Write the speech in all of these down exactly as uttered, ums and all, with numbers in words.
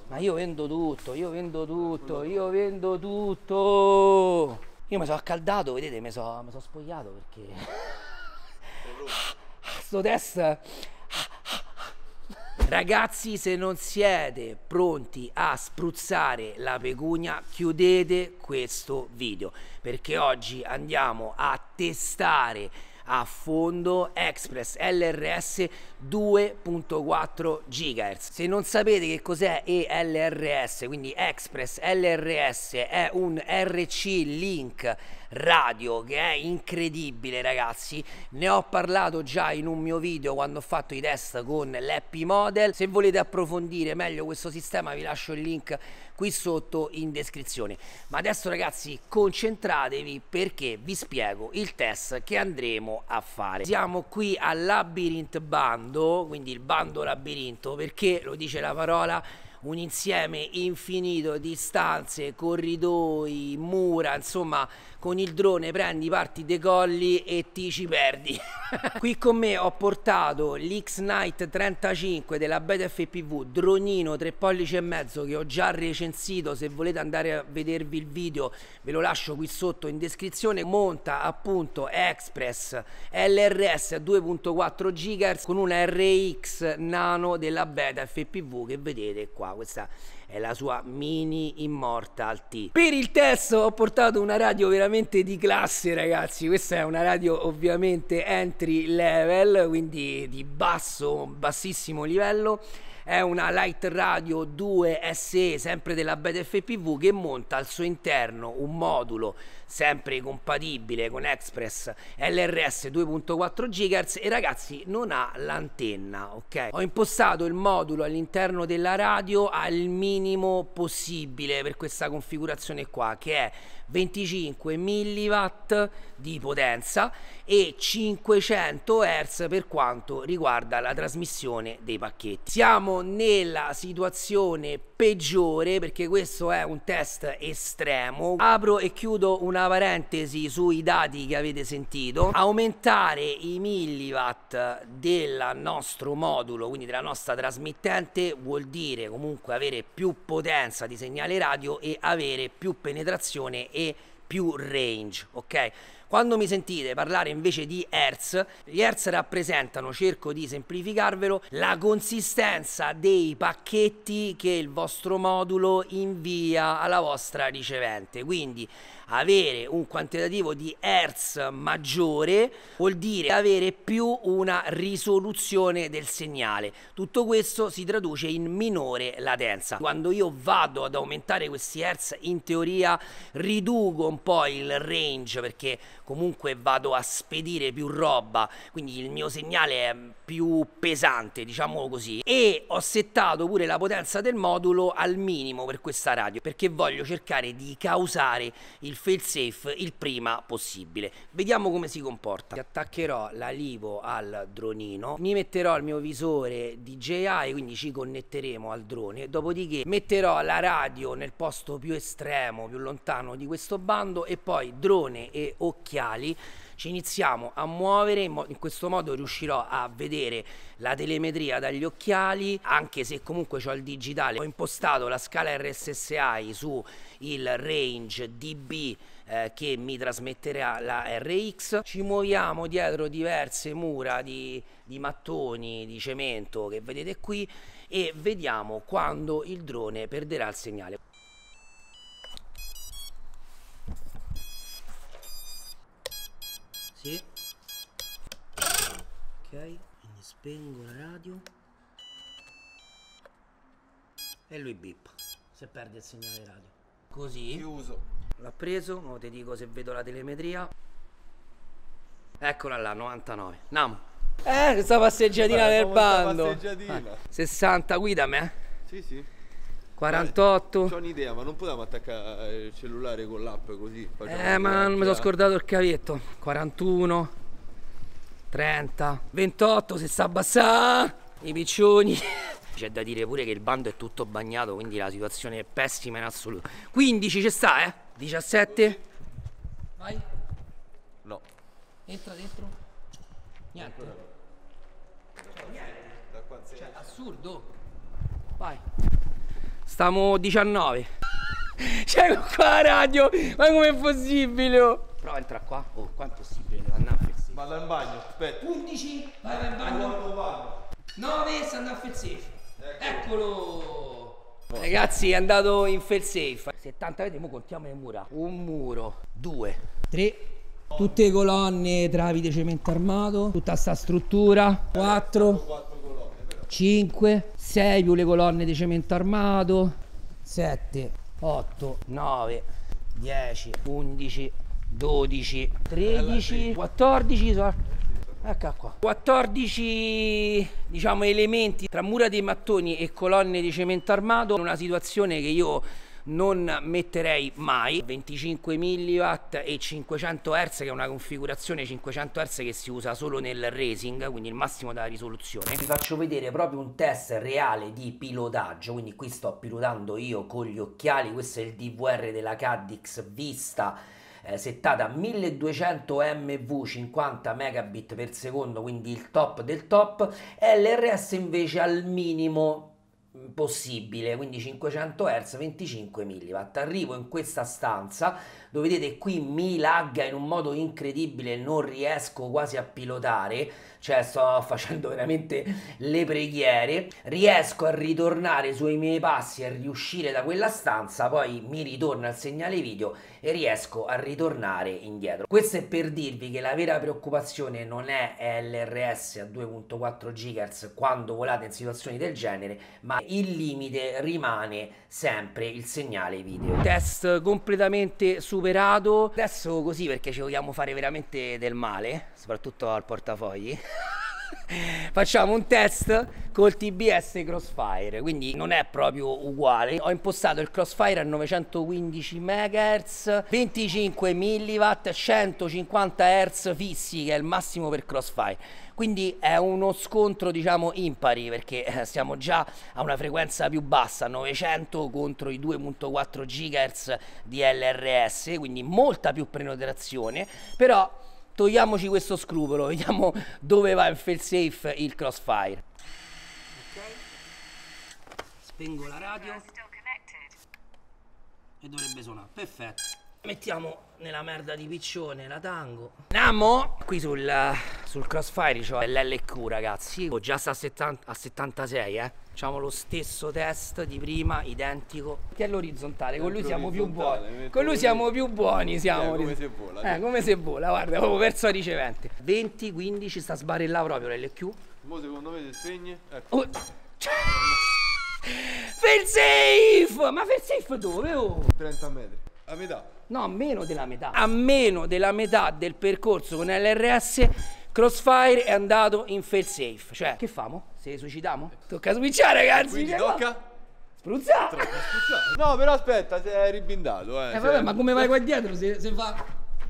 Ma io vendo tutto, io vendo tutto, io vendo tutto. Io mi sono accaldato, vedete, mi sono so spogliato perché sto test. Ragazzi, se non siete pronti a spruzzare la pecunia, chiudete questo video, perché oggi andiamo a testare a fondo Express L R S due punto quattro gigahertz. Se non sapete che cos'è E L R S, quindi Express L R S è un R C Link radio che è incredibile, ragazzi. Ne ho parlato già in un mio video quando ho fatto i test con l'Happy Model. Se volete approfondire meglio questo sistema vi lascio il link qui sotto in descrizione. Ma adesso, ragazzi, concentratevi perché vi spiego il test che andremo a fare. Siamo qui al Labyrinth Bando, quindi il bando labirinto, perché lo dice la parola, un insieme infinito di stanze, corridoi, mura, insomma con il drone prendi, parti, decolli e ti ci perdi. Qui con me ho portato l'X-Night trentacinque della Beta F P V, dronino tre pollici e mezzo che ho già recensito. Se volete andare a vedervi il video ve lo lascio qui sotto in descrizione. Monta appunto Express L R S a due punto quattro gigahertz con una R X Nano della Beta F P V che vedete qua. Questa è la sua Mini Immortal T. Per il test ho portato una radio veramente di classe, ragazzi. Questa è una radio ovviamente entry level, quindi di basso, bassissimo livello. È una Light Radio due S E, sempre della Beta F P V, che monta al suo interno un modulo sempre compatibile con Express L R S due punto quattro gigahertz e, ragazzi, non ha l'antenna, ok? Ho impostato il modulo all'interno della radio al minimo possibile per questa configurazione qua, che è venticinque milliwatt di potenza e cinquecento hertz per quanto riguarda la trasmissione dei pacchetti. Siamo nella situazione peggiore perché questo è un test estremo. Apro e chiudo una parentesi sui dati che avete sentito. Aumentare i milliwatt del nostro modulo, quindi della nostra trasmittente, vuol dire comunque avere più potenza di segnale radio e avere più penetrazione e più range, ok? Quando mi sentite parlare invece di hertz, gli hertz rappresentano, cerco di semplificarvelo, la consistenza dei pacchetti che il vostro modulo invia alla vostra ricevente. Quindi avere un quantitativo di hertz maggiore vuol dire avere più una risoluzione del segnale. Tutto questo si traduce in minore latenza. Quando io vado ad aumentare questi hertz, in teoria riduco un po' il range, perché comunque vado a spedire più roba, quindi il mio segnale è più pesante, diciamo così, e ho settato pure la potenza del modulo al minimo per questa radio, perché voglio cercare di causare il failsafe il prima possibile. Vediamo come si comporta. Attaccherò la LiPo al dronino, mi metterò il mio visore D J I, quindi ci connetteremo al drone, dopodiché metterò la radio nel posto più estremo, più lontano di questo bando, e poi drone e occhiali ci iniziamo a muovere. In, in questo modo riuscirò a vedere la telemetria dagli occhiali, anche se comunque ho il digitale. Ho impostato la scala R S S I su il range D B eh, che mi trasmetterà la R X. Ci muoviamo dietro diverse mura di, di mattoni di cemento che vedete qui e vediamo quando il drone perderà il segnale. Sì. Ok, quindi spengo la radio e lui bip se perde il segnale radio. Così chiuso. L'ha preso, ora ti dico se vedo la telemetria. Eccola là, novantanove. Andiamo. Eh, questa passeggiatina del bando. Passeggiatina. Ah, sessanta, guidami, eh. Sì, sì. quarantotto. C'ho un'idea, ma non potevamo attaccare il cellulare con l'app così? Eh, ma non mi sono scordato il cavetto. quarantuno, trenta, ventotto, si sta abbassando. I piccioni. C'è da dire pure che il bando è tutto bagnato, quindi la situazione è pessima in assoluto. quindici ci sta, eh? diciassette. Vai. No. Entra dentro. Niente. Cioè, niente. Cioè, assurdo. Vai. Stiamo diciannove. C'è qua la radio, ma com'è possibile? Oh? Prova a entrare qua. Oh, quanto è possibile? Devo andare a Felsafe. Vado in bagno, aspetta. undici, vai, vai in bagno. nove, sta andando a Felsafe. Eccolo. Oh. Ragazzi, è andato in Felsafe. settanta, vediamo, contiamo le mura. Un muro, due, tre. Tutte colonne, travi di cemento armato, tutta sta struttura. quattro, cinque, sei più le colonne di cemento armato. sette, otto, nove, dieci, undici, dodici, tredici, quattordici. Ecco qua. quattordici, diciamo, elementi tra mura dei mattoni e colonne di cemento armato. Una situazione che io non metterei mai. Venticinque milliwatt e cinquecento hertz, che è una configurazione cinquecento hertz che si usa solo nel racing, quindi il massimo della risoluzione. Vi faccio vedere proprio un test reale di pilotaggio, quindi qui sto pilotando io con gli occhiali. Questo è il D V R della Caddx Vista, Eh, settata a milleduecento M V, cinquanta megabit per secondo, quindi il top del top. L R S invece al minimo possibile, quindi cinquecento hertz, venticinque milliwatt. Arrivo in questa stanza dove vedete qui mi lagga in un modo incredibile, non riesco quasi a pilotare, cioè sto facendo veramente le preghiere. Riesco a ritornare sui miei passi e a riuscire da quella stanza, poi mi ritorna il segnale video e riesco a ritornare indietro. Questo è per dirvi che la vera preoccupazione non è L R S a due virgola quattro gigahertz quando volate in situazioni del genere, ma il limite rimane sempre il segnale video. Test completamente superato. Adesso così, perché ci vogliamo fare veramente del male, soprattutto al portafogli, facciamo un test col T B S Crossfire, quindi non è proprio uguale. Ho impostato il Crossfire a novecentoquindici megahertz, venticinque milliwatt, centocinquanta hertz fissi, che è il massimo per Crossfire. Quindi è uno scontro, diciamo, impari, perché siamo già a una frequenza più bassa, novecento contro i due virgola quattro gigahertz di L R S, quindi molta più prenotazione. Però togliamoci questo scrupolo, vediamo dove va in Felsafe il Crossfire. Ok, spengo la radio e dovrebbe suonare, perfetto. Mettiamo nella merda di piccione la tango. Andiamo! Qui sul, sul Crossfire c'ho l'L Q, ragazzi. Oh, già sta a, settanta, a settantasei, eh. Facciamo lo stesso test di prima, identico. Che è l'orizzontale, con lui siamo più buoni. Con lui siamo più buoni, siamo. Eh, come se vola. Eh, come se vola, guarda, avevo perso la ricevente. venti, quindici, sta a sbarellare proprio l'L Q. Mo secondo me si spegne. Ecco. Oh. Felsafe! Ma Felsafe dove? Oh? trenta metri. A metà. No, a meno della metà. A meno della metà del percorso con L R S, Crossfire è andato in Felsafe. Cioè, che famo? Se suicidiamo? Tocca switchare, ragazzi. Quindi cioè, tocca? Spruzza! No, però aspetta, si è ribindato, eh. Eh vabbè, ma come vai qua dietro se, se fa...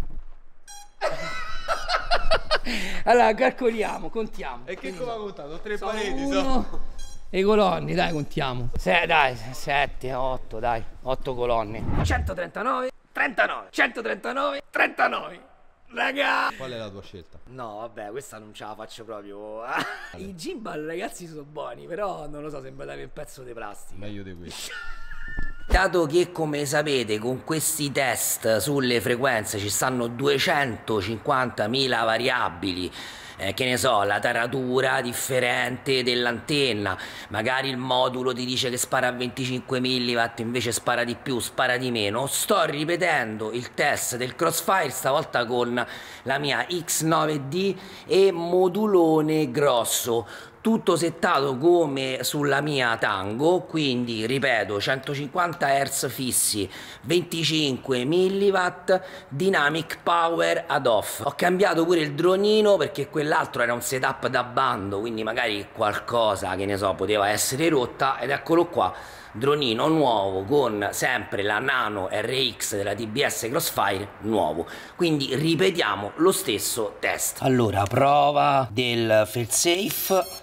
Allora, calcoliamo, contiamo. E che come ha contato? Tre Sono pareti, uno... so. E colonne, dai, contiamo. Se, dai, sette, otto, dai, otto colonne. centotrentanove, trentanove, centotrentanove, trentanove. Raga! Qual è la tua scelta? No, vabbè, questa non ce la faccio proprio. I gimbal, ragazzi, sono buoni, però non lo so, sembra dare un pezzo di plastica. Meglio di questo. Dato che, come sapete, con questi test sulle frequenze ci stanno duecentocinquantamila variabili, eh, che ne so, la taratura differente dell'antenna, magari il modulo ti dice che spara a venticinque milliwatt, invece spara di più, spara di meno, sto ripetendo il test del Crossfire, stavolta con la mia X nove D e modulone grosso. Tutto settato come sulla mia Tango, quindi ripeto, centocinquanta hertz fissi, venticinque milliwatt, dynamic power ad off. Ho cambiato pure il dronino perché quell'altro era un setup da bando, quindi magari qualcosa, che ne so, poteva essere rotta, ed eccolo qua, dronino nuovo con sempre la Nano R X della T B S Crossfire nuovo. Quindi ripetiamo lo stesso test. Allora, prova del Felsafe.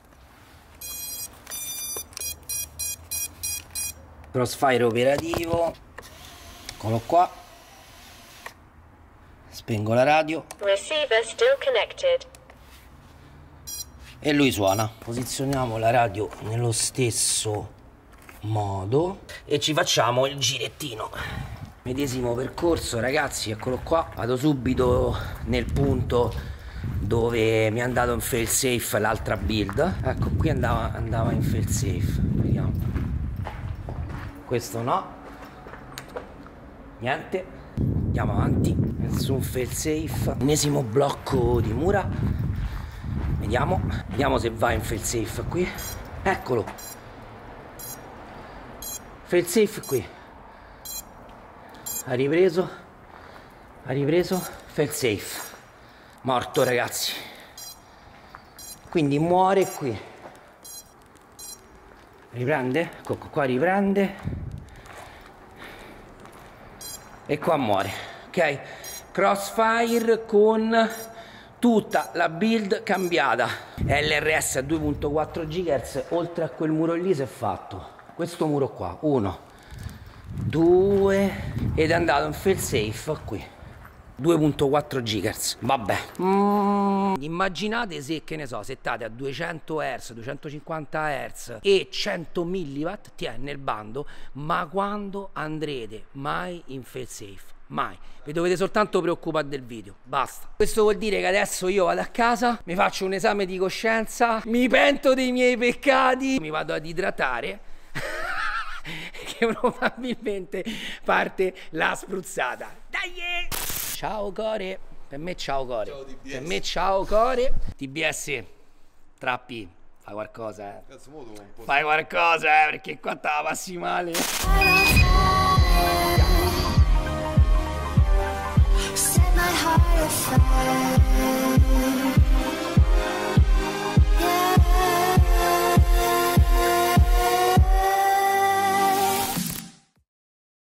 Crossfire operativo, eccolo qua, spengo la radio, receiver still connected, e lui suona. Posizioniamo la radio nello stesso modo e ci facciamo il girettino. Medesimo percorso, ragazzi, eccolo qua. Vado subito nel punto dove mi è andato in fail safe l'altra build. Ecco, qui andava, andava in fail safe. Vediamo. Questo no. Niente. Andiamo avanti. Nessun fail safe. Ennesimo blocco di mura. Vediamo. Vediamo se va in fail safe qui. Eccolo. Fail safe qui. Ha ripreso, ha ripreso, fail safe, morto ragazzi, quindi muore qui, riprende, ecco qua riprende e qua muore, ok? Crossfire con tutta la build cambiata, L R S a due virgola quattro gigahertz, oltre a quel muro lì si è fatto, questo muro qua, uno, due ed è andato in fail safe qui due virgola quattro gigahertz. Vabbè, mm, immaginate se, che ne so, settate a duecento hertz, duecentocinquanta hertz e cento milliwatt ti è nel bando, ma quando andrete mai in fail safe? Mai. Vi dovete soltanto preoccupare del video, basta. Questo vuol dire che adesso io vado a casa, mi faccio un esame di coscienza, mi pento dei miei peccati, mi vado ad idratare che probabilmente parte la spruzzata. Dai! Ciao core, per me ciao core. Ciao T B S. Per me ciao core. T B S, Trappi, fai qualcosa, eh. Cazzo, mo devo un po'. Fai qualcosa, eh, perché qua te la passi male. Set my heart afire.